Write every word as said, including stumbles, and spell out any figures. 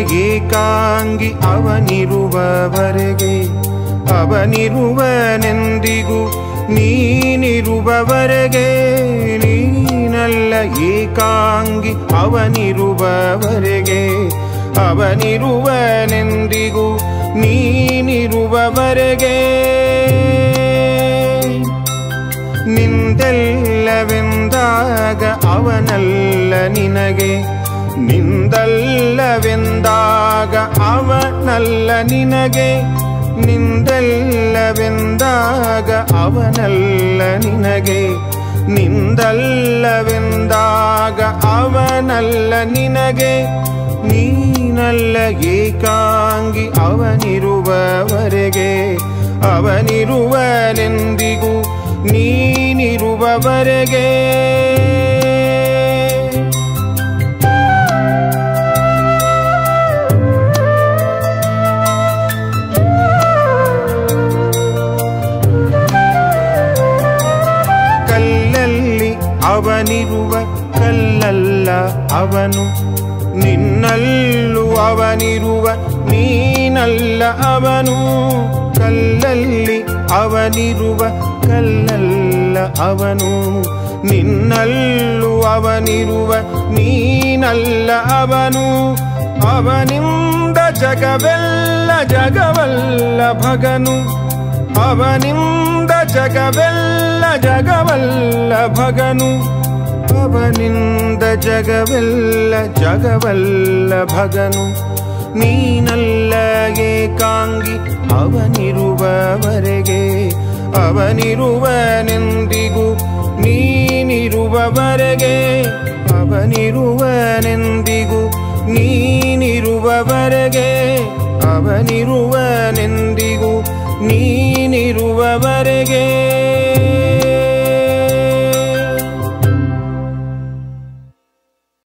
ಏಕಾಂಗಿ ಅವನಿರುವವರೆಗೆ ಅವನಿರುವನೆಂದಿಗೂ ನೀನಿರುವವರೆಗೆ ನೀನಲ್ಲ ಏಕಾಂಗಿ ಅವನಿರುವವರೆಗೆ ಅವನಿರುವನೆಂದಿಗೂ ನೀನಿರುವವರೆಗೆ ನಿಂದಲ್ಲವೆಂದಾಗ ಅವನಲ್ಲ ನಿನಗೆ ನಿಂದಲ್ಲವೆಂದಾಗ ಅವನಲ್ಲ ನಿನಗೆ ನಿಂದಲ್ಲವೆಂದಾಗ ಅವನಲ್ಲ ನಿನಗೆ ನಿಂದಲ್ಲವೆಂದಾಗ ಅವನಲ್ಲ ನಿನಗೆ ನೀನಲ್ಲ ಏಕಾಂಗಿ ಅವನಿರುವವರೆಗೆ ಅವನಿರುವನೆಂದಿಗೂ ನೀನಿರುವವರೆಗೆ ಕಲ್ಲಲ್ಲಿ ಅವನಿರುವ ಕಲ್ಲಲ್ಲ ಅವನು ನಿನ್ನಲ್ಲೂ ಅವನಿರುವ ನೀನಲ್ಲ ಅವನು ಕಲ್ಲಲ್ಲಿ ಅವನಿರುವ ಕಲ್ಲಲ್ಲ ಅವನು ನಿನ್ನಲ್ಲೂ ಅವನಿರುವ ನೀನಲ್ಲ ಅವನು ಅವನಿಂದ ಜಗವೆಲ್ಲ ಜಗವಲ್ಲ ಭಗನು ಅವನಿಂದ ಜಗವೆಲ್ಲ ಜಗವಲ್ಲ ಭಗನು ಅವನಿಂದ ಜಗವೆಲ್ಲ ಜಗವಲ್ಲ ಭಗನು ನೀನಲ್ಲ ಏಕಾಂಗಿ ಅವನಿರುವವರೆಗೆ ಅವನಿರುವನೆಂದಿಗೂ ನೀನಿರುವವರೆಗೆ ಅವನಿರುವನೆಂದಿಗೂ ನೀನಿರುವವರೆಗೆ ಅವನಿರುವನೆಂದಿಗೂ ನೀನಿರುವವರೆಗೆ